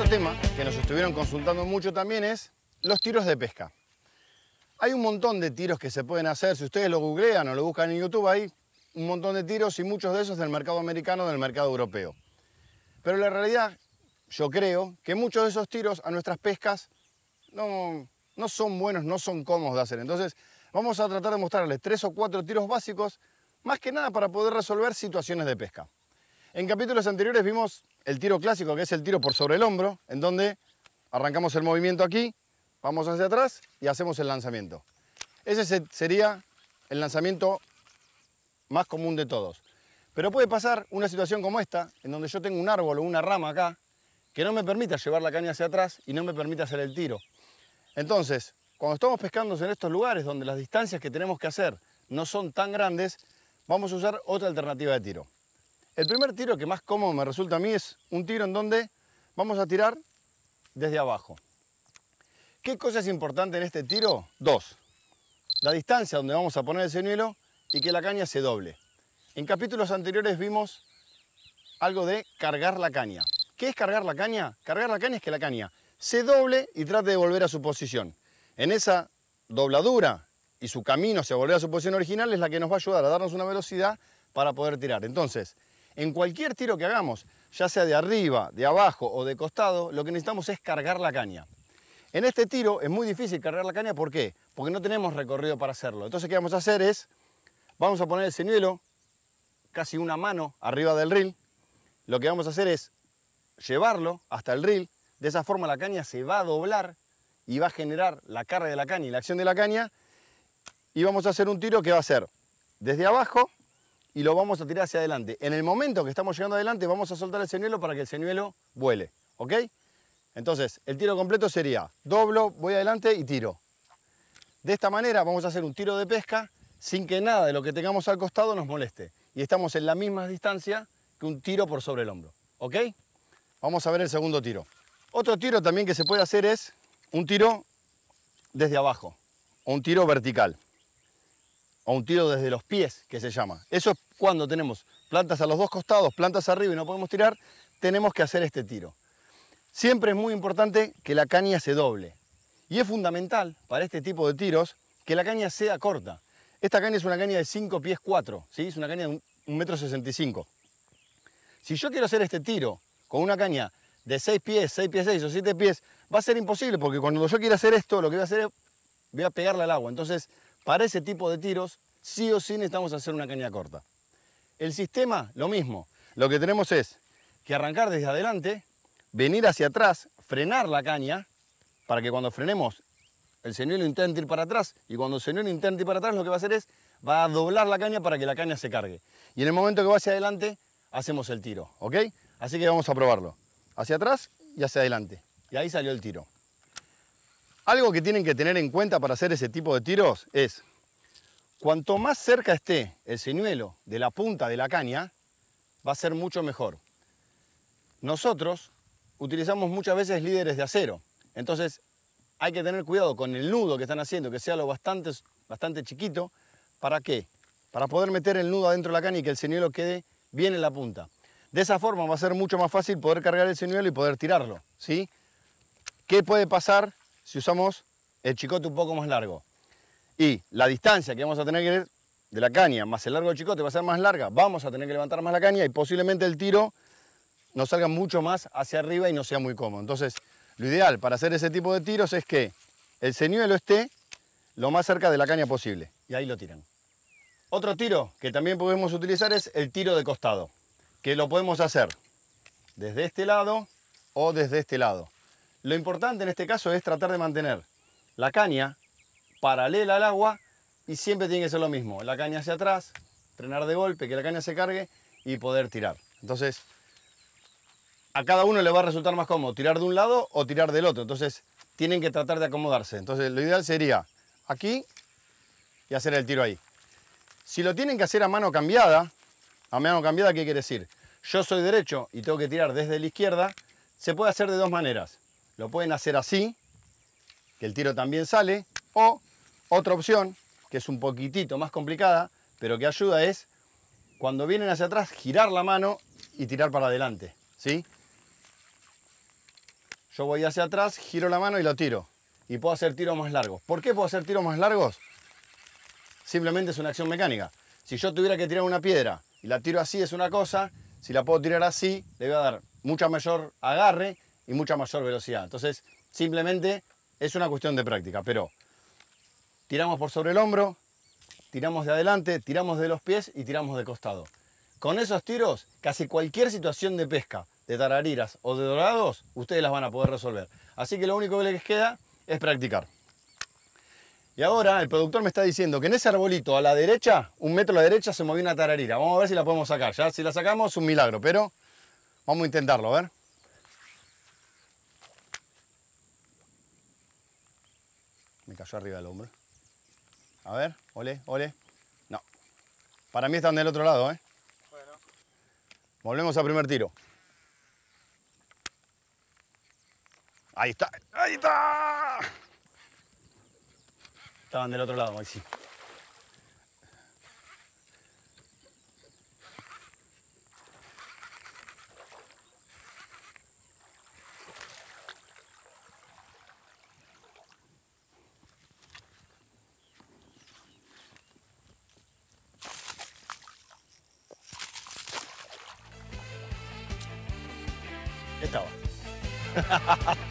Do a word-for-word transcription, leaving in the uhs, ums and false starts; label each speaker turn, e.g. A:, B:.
A: tema que nos estuvieron consultando mucho también es los tiros de pesca. Hay un montón de tiros que se pueden hacer, si ustedes lo googlean o lo buscan en YouTube, hay un montón de tiros y muchos de esos del mercado americano o del mercado europeo. Pero la realidad, yo creo que muchos de esos tiros a nuestras pescas no, no son buenos, no son cómodos de hacer. Entonces vamos a tratar de mostrarles tres o cuatro tiros básicos, más que nada para poder resolver situaciones de pesca. En capítulos anteriores vimos el tiro clásico, que es el tiro por sobre el hombro, en donde arrancamos el movimiento aquí, vamos hacia atrás y hacemos el lanzamiento. Ese sería el lanzamiento más común de todos. Pero puede pasar una situación como esta, en donde yo tengo un árbol o una rama acá, que no me permita llevar la caña hacia atrás y no me permite hacer el tiro. Entonces, cuando estamos pescando en estos lugares donde las distancias que tenemos que hacer no son tan grandes, vamos a usar otra alternativa de tiro. El primer tiro que más cómodo me resulta a mí es un tiro en donde vamos a tirar desde abajo. ¿Qué cosa es importante en este tiro? Dos. La distancia donde vamos a poner el señuelo y que la caña se doble. En capítulos anteriores vimos algo de cargar la caña. ¿Qué es cargar la caña? Cargar la caña es que la caña se doble y trate de volver a su posición. En esa dobladura y su camino hacia volver a su posición original es la que nos va a ayudar a darnos una velocidad para poder tirar. Entonces, en cualquier tiro que hagamos, ya sea de arriba, de abajo o de costado, lo que necesitamos es cargar la caña. En este tiro es muy difícil cargar la caña, ¿por qué? Porque no tenemos recorrido para hacerlo. Entonces, ¿qué vamos a hacer? Es, vamos a poner el señuelo casi una mano arriba del reel. Lo que vamos a hacer es llevarlo hasta el reel. De esa forma la caña se va a doblar y va a generar la carga de la caña y la acción de la caña. Y vamos a hacer un tiro que va a ser desde abajo y lo vamos a tirar hacia adelante. En el momento que estamos llegando adelante vamos a soltar el señuelo para que el señuelo vuele, ¿ok? Entonces el tiro completo sería doblo, voy adelante y tiro. De esta manera vamos a hacer un tiro de pesca sin que nada de lo que tengamos al costado nos moleste. Y estamos en la misma distancia que un tiro por sobre el hombro, ¿ok? Vamos a ver el segundo tiro. Otro tiro también que se puede hacer es un tiro desde abajo, o un tiro vertical, o un tiro desde los pies, que se llama. Eso es cuando tenemos plantas a los dos costados, plantas arriba y no podemos tirar, tenemos que hacer este tiro. Siempre es muy importante que la caña se doble. Y es fundamental para este tipo de tiros que la caña sea corta. Esta caña es una caña de cinco pies cuatro, ¿sí? Es una caña de un metro sesenta y cinco. Si yo quiero hacer este tiro con una caña de seis pies, seis pies seis o siete pies, va a ser imposible porque cuando yo quiera hacer esto, lo que voy a hacer es voy a pegarle al agua. Entonces, para ese tipo de tiros, sí o sí necesitamos hacer una caña corta. El sistema, lo mismo. Lo que tenemos es que arrancar desde adelante, venir hacia atrás, frenar la caña, para que cuando frenemos el señuelo intente ir para atrás, y cuando el señuelo intente ir para atrás, lo que va a hacer es, va a doblar la caña para que la caña se cargue. Y en el momento que va hacia adelante, hacemos el tiro, ¿ok? Así que vamos a probarlo. Hacia atrás y hacia adelante. Y ahí salió el tiro. Algo que tienen que tener en cuenta para hacer ese tipo de tiros es, cuanto más cerca esté el señuelo de la punta de la caña, va a ser mucho mejor. Nosotros utilizamos muchas veces líderes de acero, entonces hay que tener cuidado con el nudo que están haciendo, que sea lo bastante, bastante chiquito. ¿Para qué? Para poder meter el nudo adentro de la caña y que el señuelo quede bien en la punta. De esa forma va a ser mucho más fácil poder cargar el señuelo y poder tirarlo, ¿sí? ¿Qué puede pasar si usamos el chicote un poco más largo? Y la distancia que vamos a tener que ir de la caña más el largo del chicote va a ser más larga, vamos a tener que levantar más la caña y posiblemente el tiro nos salga mucho más hacia arriba y no sea muy cómodo. Entonces, lo ideal para hacer ese tipo de tiros es que el señuelo esté lo más cerca de la caña posible y ahí lo tiran. Otro tiro que también podemos utilizar es el tiro de costado, que lo podemos hacer desde este lado o desde este lado. Lo importante en este caso es tratar de mantener la caña paralela al agua y siempre tiene que ser lo mismo. La caña hacia atrás, frenar de golpe, que la caña se cargue y poder tirar. Entonces, a cada uno le va a resultar más cómodo tirar de un lado o tirar del otro. Entonces, tienen que tratar de acomodarse. Entonces, lo ideal sería aquí y hacer el tiro ahí. Si lo tienen que hacer a mano cambiada, a mano cambiada, ¿qué quiere decir? Yo soy derecho y tengo que tirar desde la izquierda, se puede hacer de dos maneras. Lo pueden hacer así, que el tiro también sale, o otra opción, que es un poquitito más complicada, pero que ayuda, es cuando vienen hacia atrás, girar la mano y tirar para adelante, ¿sí? yo voy hacia atrás, giro la mano y lo tiro. Y puedo hacer tiros más largos. ¿Por qué puedo hacer tiros más largos? Simplemente es una acción mecánica. Si yo tuviera que tirar una piedra y la tiro así es una cosa, si la puedo tirar así, le voy a dar mucha mayor agarre y mucha mayor velocidad. Entonces, simplemente es una cuestión de práctica. Pero tiramos por sobre el hombro, tiramos de adelante, tiramos de los pies y tiramos de costado. Con esos tiros, casi cualquier situación de pesca, de tarariras o de dorados, ustedes las van a poder resolver. Así que lo único que les queda es practicar. Y ahora el productor me está diciendo que en ese arbolito a la derecha, un metro a la derecha, se movió una tararira. Vamos a ver si la podemos sacar. Ya si la sacamos es un milagro, pero vamos a intentarlo, a ver. Me cayó arriba del hombro. A ver, ole, ole. No. Para mí están del otro lado, ¿eh? Bueno. Volvemos al primer tiro. Ahí está, ahí está. Estaban del otro lado, ahí sí. Estaba.